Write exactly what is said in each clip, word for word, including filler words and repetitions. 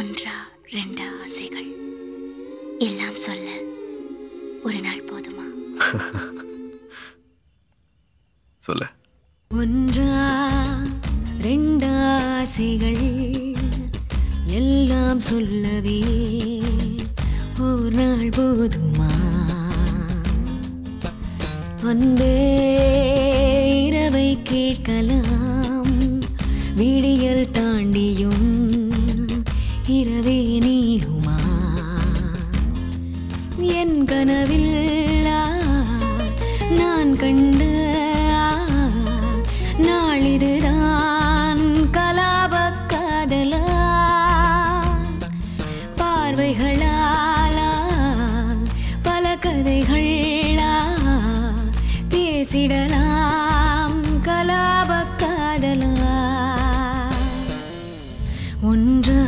ஒன்றா ரெண்டா ஆசைகள் எல்லாம் சொல்ல ஒரு நாள் போதுமா? சொல்ல. ஒன்றா ரெண்டா ஆசைகள் எல்லாம் சொல்லவே ஒரு நாள் போதுமா? அன்பே இரவை கேட்கலாம், விடியல் தாண்டியும் இரவே நீடுமா? என் கனவில் நான் கண்ட நாளிதுதான் கலாப காதலா, பார்வைகளாலா பல கதைகளா பேசிடலாம் கலாப காதலா. ஒன்றா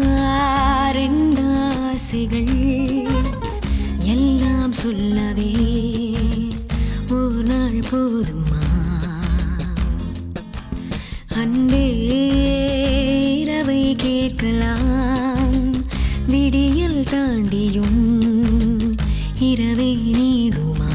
ரெண்டாசைகள் எல்லாம் சொல்லவே ஒரு நாள் போதுமா? அன்பே இரவை கேட்கலாம், விடியல் தாண்டியும் இரவை நீடுமா?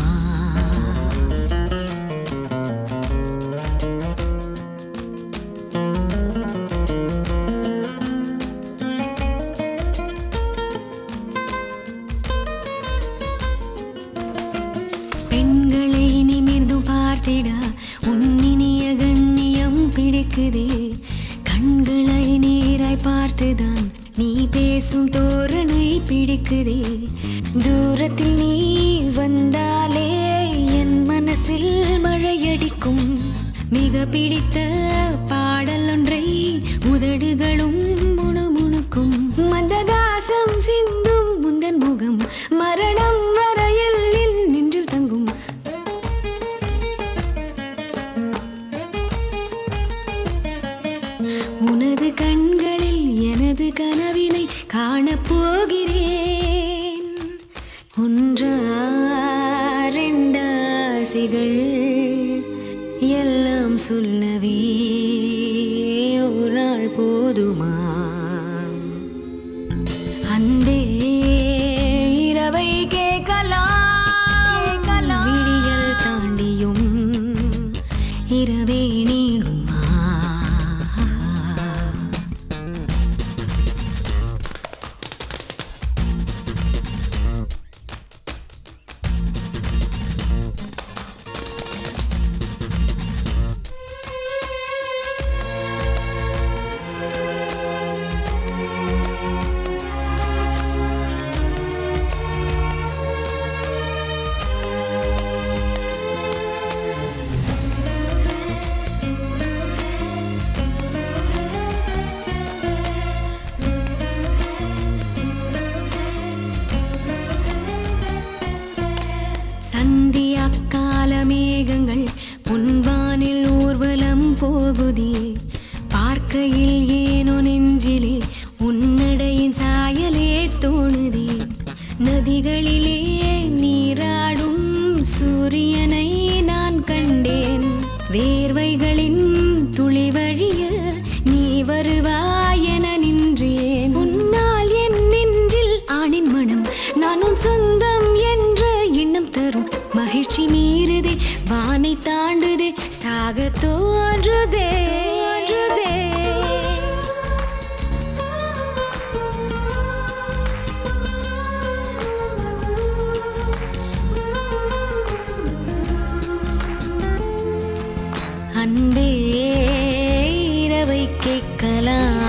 பெண்களை நிமிர்ந்து பார்த்திட உன்னினிய கண்ணியம் பிடிக்குதே, கண்களை நேராய் பார்த்துதான் நீ பேசும் தோரணை பிடிக்குதே. தூரத்தில் நீ வந்தாலே என் மனசில் மழையடிக்கும், மிக பிடித்த பாடல் ஒன்றை உதடுகளும் முணுமுணுக்கும். மந்தகாசம் சிந்தும் முந்தன் முகம் மரணம் வரையில் நின்று தங்கும். உனது கண்களில் எனது கனவினை காணப்போகிறேன். ஒன்றா ரெண்டாசைகள் எல்லாம் சொல்லவே ஒரு நாள் போதுமா? அன்பே இரவை கேட்கலாம், விடியல் தாண்டியும் இரவே நீளுமா? சந்தியா கால மேகங்கள் பொன்வானில் ஊர்வலம் போகுதே, பார்க்கையில் ஏனோ நெஞ்சிலே உன்னடையின் சாயலே தோணுதே. நதிகளிலே நீராடும் சூரியனை நான் கண்டேன், வேர்வைகளின் துளி வழிய நீ வருவாய் என நின்றேன். உன்னால் என் நெஞ்சில் ஆணின் மனம், நான் உன் சொந்தம் என்ற எண்ணம் தரும் மகிழ்ச்சி மீறுதே, வானை தாண்டுதே, சாக தோன்றுதே. அன்பே இரவை கேட்கலாம்,